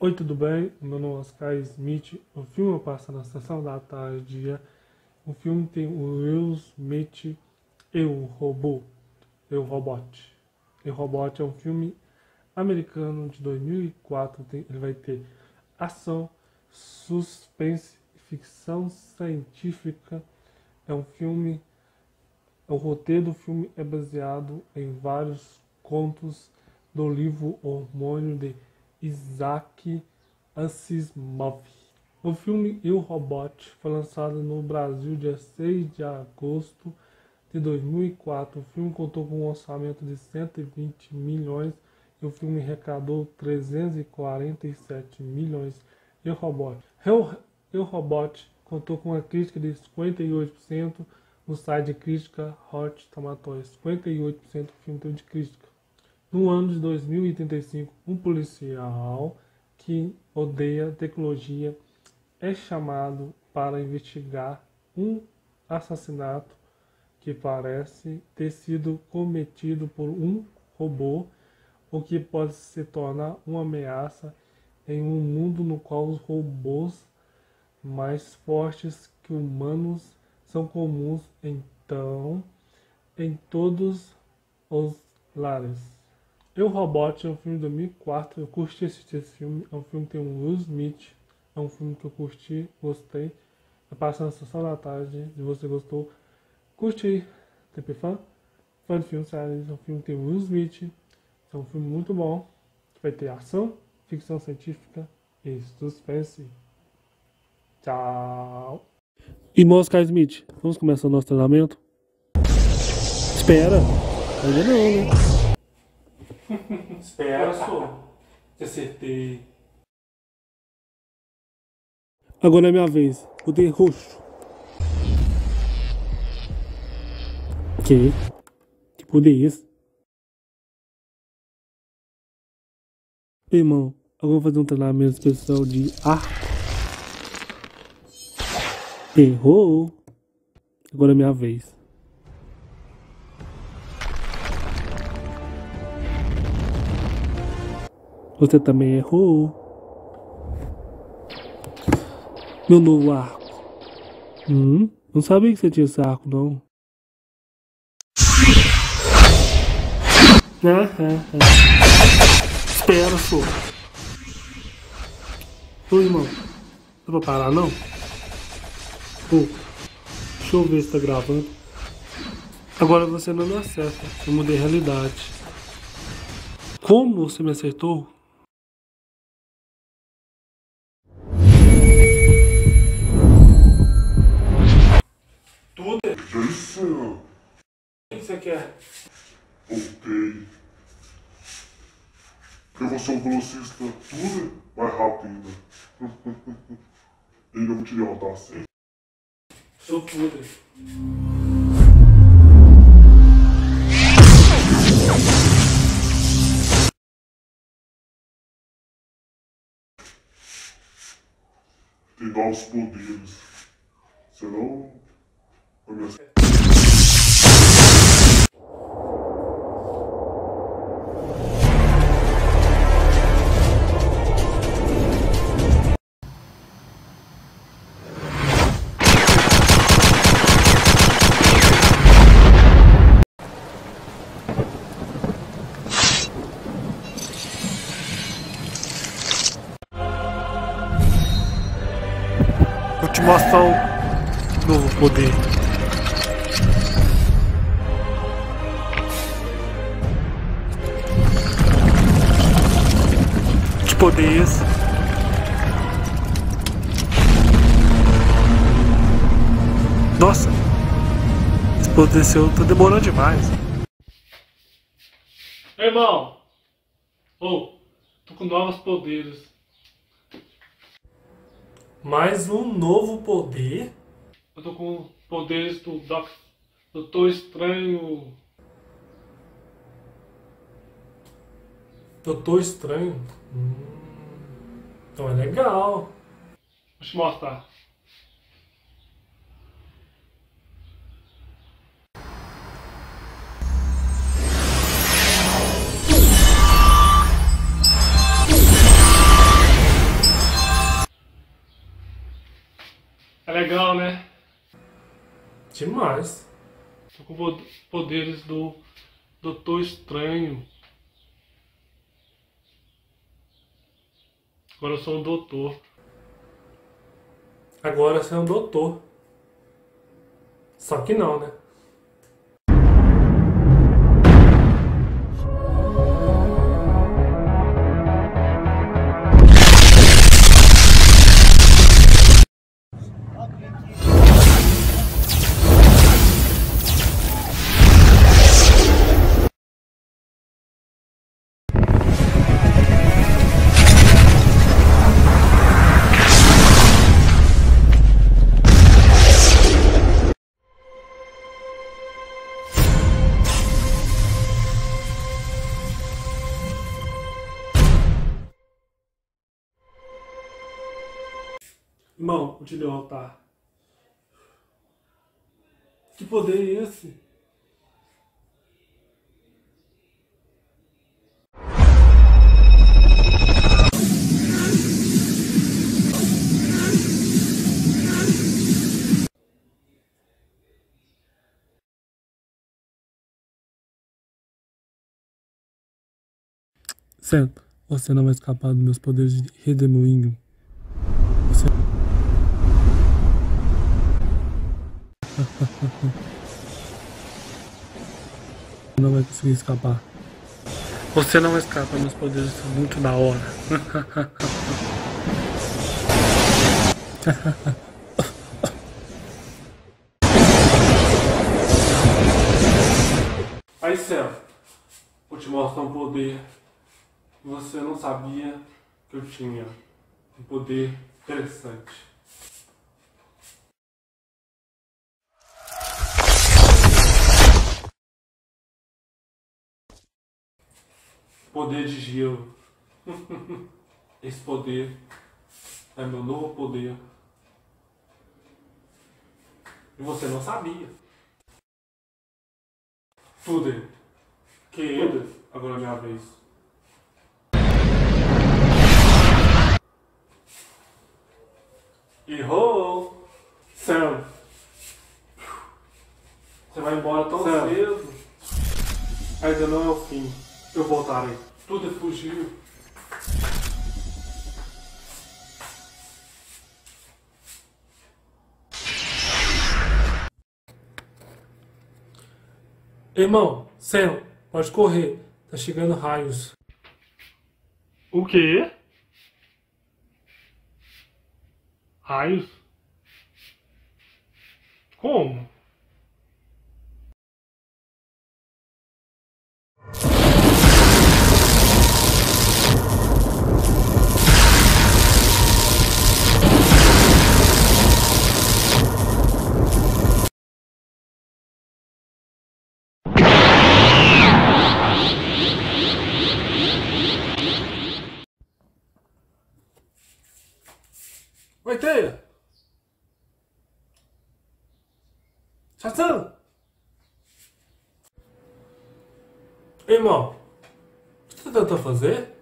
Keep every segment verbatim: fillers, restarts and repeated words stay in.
Oi, tudo bem? Meu nome é Oscar Smith. O filme passa na sessão da tarde. O filme tem o Will Smith e o Robô, e o Robot. E o Robot é um filme americano de dois mil e quatro. Tem, ele vai ter ação, suspense, ficção científica. É um filme. O roteiro do filme é baseado em vários contos do livro Hormônio de Isaac Asimov. O filme Eu, Robot foi lançado no Brasil dia seis de agosto de dois mil e quatro. O filme contou com um orçamento de cento e vinte milhões e o filme arrecadou trezentos e quarenta e sete milhões. Eu, Robot. Eu, Eu, Robot contou com uma crítica de cinquenta e oito por cento no site de crítica Hot Tomatoes. cinquenta e oito por cento do filme teve de crítica. No ano de dois mil e trinta e cinco, um policial que odeia tecnologia é chamado para investigar um assassinato que parece ter sido cometido por um robô, o que pode se tornar uma ameaça em um mundo no qual os robôs mais fortes que humanos são comuns então em todos os lares. Eu, Robot é um filme de dois mil e quatro, eu curti assistir esse filme, é um filme que tem um Will Smith, é um filme que eu curti, gostei, é passando na sessão da tarde, se você gostou, curte aí, T P fã, fã de filme, sério, é um filme que tem Will Smith, é um filme muito bom, vai ter ação, ficção científica e suspense. Tchau! Irmão Oscar Smith, vamos começar o nosso treinamento? Espera, ainda não, né? Espera, só. Te acertei. Agora é minha vez. Poder roxo. Que? Que poder é esse? Irmão, agora eu vou fazer um treinamento especial de arco. Errou. Agora é minha vez. Você também errou. Meu novo arco. Hum? Não sabia que você tinha esse arco, não. Ah, ah, ah. Espera, só. Ô, irmão. Não vou parar, não? Ô, deixa eu ver se tá gravando. Agora você não me acerta. Eu mudei a realidade. Como você me acertou? Tudo é. Jason! O que você quer? Ok. Eu vou ser um velocista tudo mais rápido. E ainda vou te derrotar assim. Sou tudo. Tem novos poderes. Senão... a minha... Vou te mostrar o novo poder. Que poder é esse? Nossa! Esse poder seu tá demorando demais. Irmão! Ô, oh, tô com novos poderes. Mais um novo poder? Eu tô com poderes do Doc... Doutor Estranho. Doutor Estranho? Hum, então é legal. Deixa eu mostrar. É legal, né? Demais. Tô com poderes do Doutor Estranho. Agora eu sou um doutor. Agora você é um doutor. Só que não, né? Irmão, o de altar. Que poder é esse? Certo, você não vai escapar dos meus poderes de redemoinho. Você... não vai conseguir escapar. Você não vai escapar, meus poderes são muito da hora. Aí, Céu, vou te mostrar um poder que você não sabia que eu tinha. Um poder interessante. Poder de gelo. Esse poder é meu novo poder. E você não sabia. Tudo. Que agora é minha vez. Errou! Sam! Você vai embora tão Sam. cedo. Ainda não é o fim. Eu voltarei. Tudo fugiu. Irmão, Sam, pode correr. Tá chegando raios. O quê? Raios? Como? Oi, Teia! Shazam! Irmão, o que você tá tentando fazer?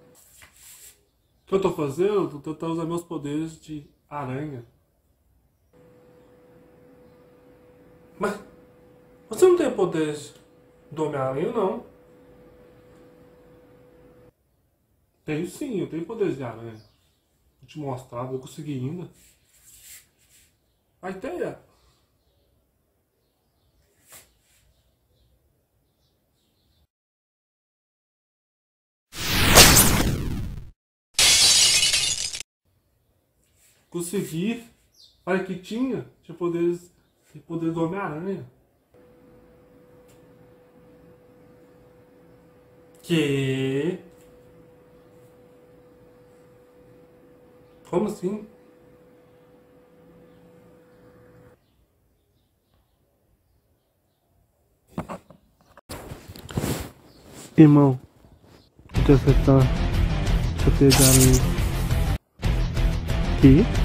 O que eu tô fazendo? Eu tô tentando usar meus poderes de aranha. Mas você não tem poderes do Homem-Aranha, não? Tenho sim, eu tenho poderes de aranha. Vou te mostrar, vou conseguir ainda. Vai, Teia! Consegui. Olha que tinha. Tinha poderes. Tem poder do Homem-Aranha. Que? Como assim? Irmão, vou te acertar. Deixa eu pegar ali. Que?